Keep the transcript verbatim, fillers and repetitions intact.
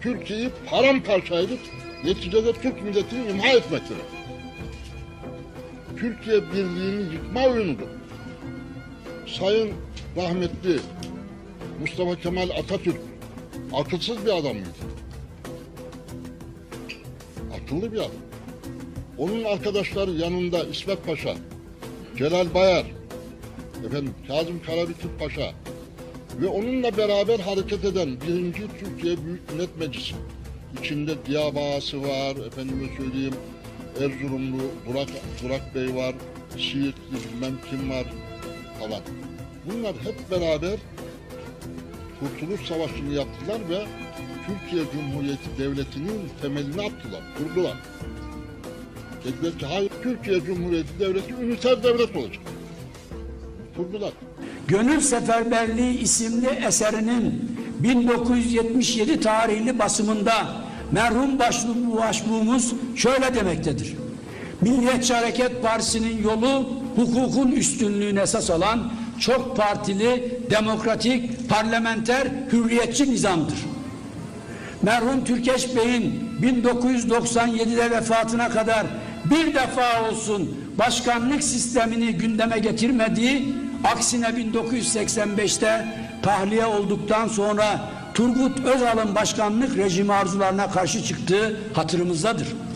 Türkiye'yi paramparça edip neticede Türk milletini imha etmektir. Türkiye birliğini yıkma oyunudur. Sayın rahmetli Mustafa Kemal Atatürk akılsız bir adam mıydı? Akıllı bir adam. Onun arkadaşları yanında İsmet Paşa, Celal Bayar, efendim Kazım Karabekir Paşa ve onunla beraber hareket eden birinci Türkiye Büyük Millet Meclisi. İçinde Diyarbağası var, efendime söyleyeyim Erzurumlu Burak, Burak Bey var, Siirtli bilmem kim var falan. Bunlar hep beraber Kurtuluş Savaşı'nı yaptılar ve Türkiye Cumhuriyeti Devleti'nin temelini attılar, kurdular. Dediler ki hayır, Türkiye Cumhuriyeti Devleti üniter devlet olacak. Kurdular. Gönül Seferberliği isimli eserinin bin dokuz yüz yetmiş yedi tarihli basımında merhum başbuğumuz şöyle demektedir. Milliyetçi Hareket Partisi'nin yolu hukukun üstünlüğüne esas alan çok partili, demokratik, parlamenter, hürriyetçi nizamdır. Merhum Türkeş Bey'in bin dokuz yüz doksan yedide vefatına kadar bir defa olsun başkanlık sistemini gündeme getirmediği, aksine bin dokuz yüz seksen beşte tahliye olduktan sonra Turgut Özal'ın başkanlık rejimi arzularına karşı çıktığı hatırımızdadır.